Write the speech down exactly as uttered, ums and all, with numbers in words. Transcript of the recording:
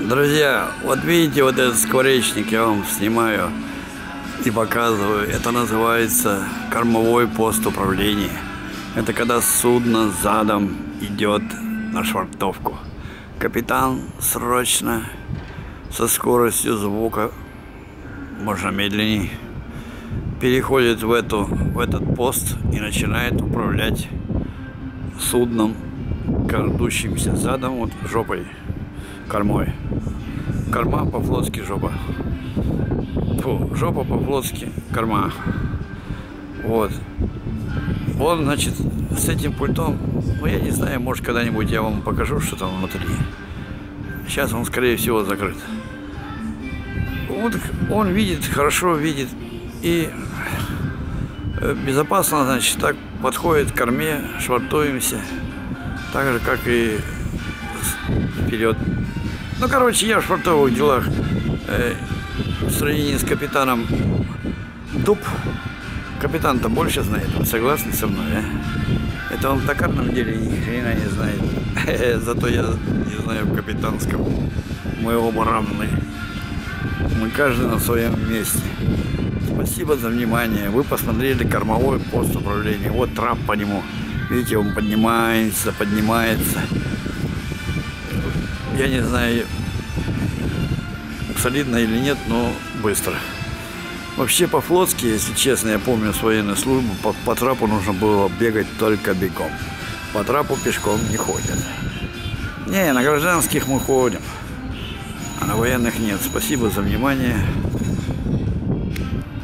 Друзья, вот видите, вот этот скворечник я вам снимаю и показываю. Это называется кормовой пост управления. Это когда судно задом идет на швартовку. Капитан срочно со скоростью звука, можно медленнее, переходит в, эту, в этот пост и начинает управлять судном, крадущимся задом, вот жопой, кормой. Корма по-флотски жопа. Фу, жопа по-флотски корма. Вот. Он, значит, с этим пультом, ну я не знаю, может когда-нибудь я вам покажу, что там внутри. Сейчас он, скорее всего, закрыт. Вот он видит, хорошо видит и безопасно, значит, так подходит к корме, швартуемся, так же, как и вперед. Ну, короче, я в швартовых делах э, в сравнении с капитаном дуб. Капитан-то больше знает, вы согласны со мной, а? Это он в токарном деле ни хрена не знает. Зато я не знаю в капитанском. Мы оба равны. Мы каждый на своем месте. Спасибо за внимание. Вы посмотрели кормовой пост управления. Вот трап по нему. Видите, он поднимается, поднимается. Я не знаю, солидно или нет, но быстро. Вообще по-флотски, если честно, я помню с военной службы, по, по трапу нужно было бегать только бегом. По трапу пешком не ходят. Не, на гражданских мы ходим, а на военных нет. Спасибо за внимание.